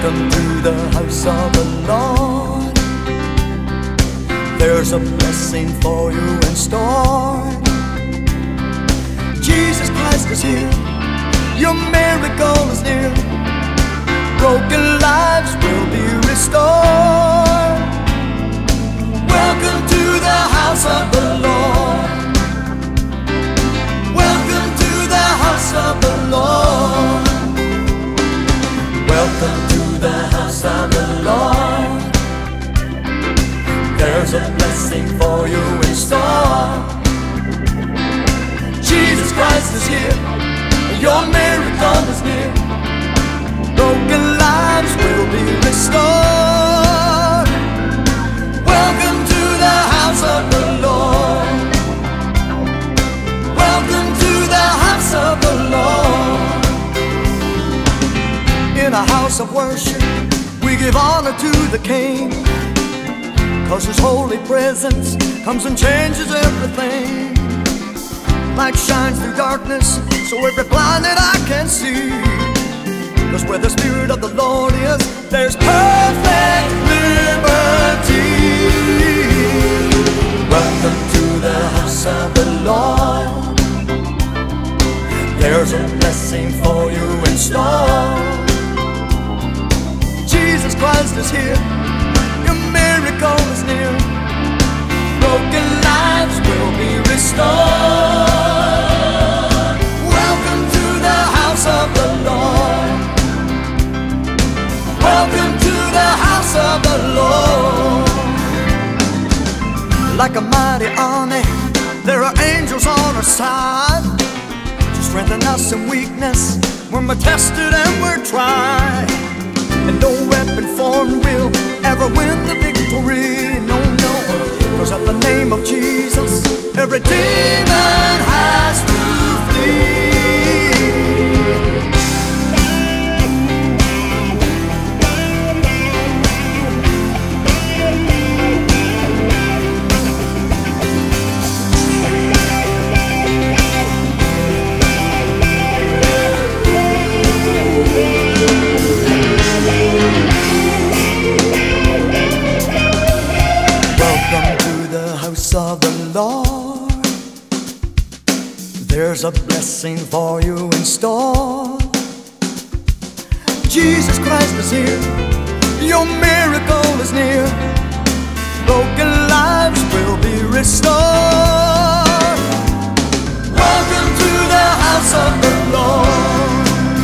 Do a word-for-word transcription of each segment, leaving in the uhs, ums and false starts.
Welcome to the house of the Lord. There's a blessing for you in store. Jesus Christ is here. Your miracle is near. Broken lives will be restored. Welcome to the house of the Lord. Welcome to the house of the Lord. Welcome to the house of the Lord. There's a blessing for you in store. Jesus Christ is here. Your miracle is near. Broken lives will be restored. Welcome to the house of the Lord. Welcome to the house of the Lord. In a house of worship, we give honor to the King, 'cause His holy presence comes and changes everything. Light shines through darkness, so every blind that I can see. 'Cause where the Spirit of the Lord is, there's perfect liberty. Welcome to the house of the Lord. There's a blessing for you in store. Jesus Christ is here. Your miracle is near. Broken lives will be restored. Welcome to the house of the Lord. Welcome to the house of the Lord. Like a mighty army, there are angels on our side to strengthen us in weakness when we're tested and we're tried. And no weapon formed will ever win the victory. No, no, 'cause at the name of Jesus, every demon has to flee. Of the Lord, there's a blessing for you in store. Jesus Christ is here. Your miracle is near. Broken lives will be restored. Welcome to the house of the Lord.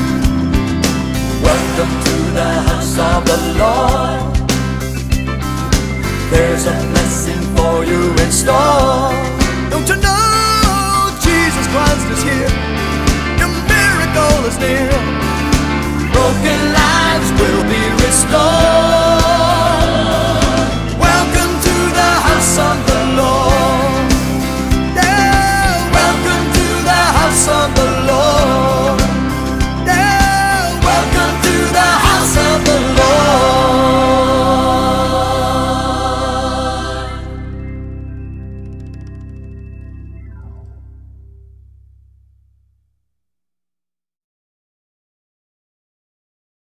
Welcome to the house of the Lord. There's a blessing for you in store. Don't you know Jesus Christ is here? Your miracle is near. Broken lives will be restored.